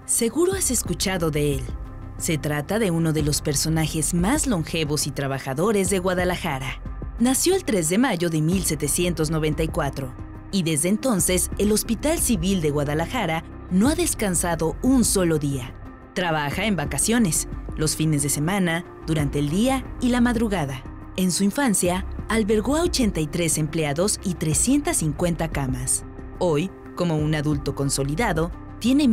Seguro has escuchado de él. Se trata de uno de los personajes más longevos y trabajadores de Guadalajara. Nació el 3 de mayo de 1794 y desde entonces el Hospital Civil de Guadalajara no ha descansado un solo día. Trabaja en vacaciones, los fines de semana, durante el día y la madrugada. En su infancia, albergó a 83 empleados y 350 camas. Hoy, como un adulto consolidado, tiene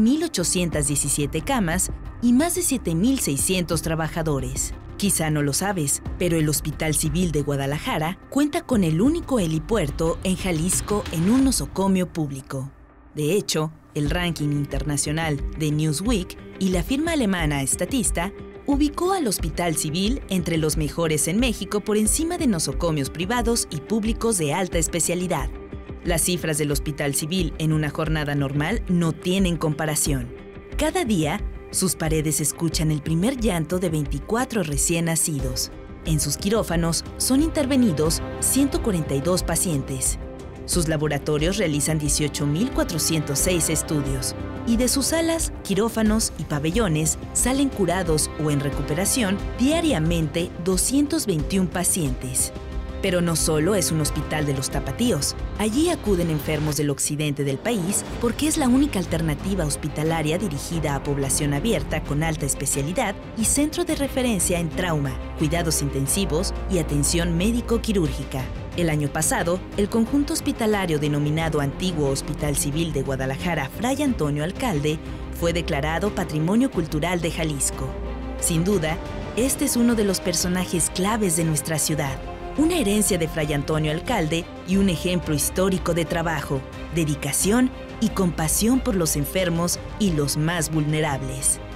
1,817 camas y más de 7,600 trabajadores. Quizá no lo sabes, pero el Hospital Civil de Guadalajara cuenta con el único helipuerto en Jalisco en un nosocomio público. De hecho, el ranking internacional de Newsweek y la firma alemana Statista ubicó al Hospital Civil entre los mejores en México por encima de nosocomios privados y públicos de alta especialidad. Las cifras del Hospital Civil en una jornada normal no tienen comparación. Cada día, sus paredes escuchan el primer llanto de 24 recién nacidos. En sus quirófanos son intervenidos 142 pacientes. Sus laboratorios realizan 18,406 estudios. Y de sus salas, quirófanos y pabellones salen curados o en recuperación diariamente 221 pacientes. Pero no solo es un hospital de los tapatíos. Allí acuden enfermos del occidente del país porque es la única alternativa hospitalaria dirigida a población abierta con alta especialidad y centro de referencia en trauma, cuidados intensivos y atención médico-quirúrgica. El año pasado, el conjunto hospitalario denominado Antiguo Hospital Civil de Guadalajara Fray Antonio Alcalde fue declarado Patrimonio Cultural de Jalisco. Sin duda, este es uno de los personajes claves de nuestra ciudad. Una herencia de Fray Antonio Alcalde y un ejemplo histórico de trabajo, dedicación y compasión por los enfermos y los más vulnerables.